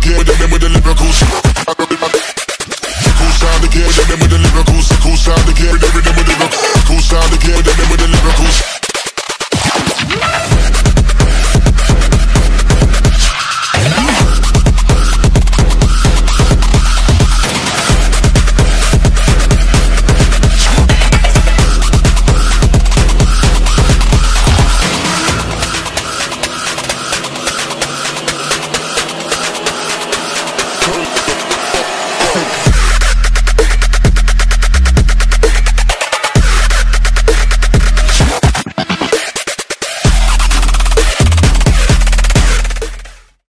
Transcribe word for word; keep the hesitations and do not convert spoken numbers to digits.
again, them with the lyricals. Cool sound again, them with the lyricals. Cool sound again, them with the lyricals. Cool sound again, them with the lyricals.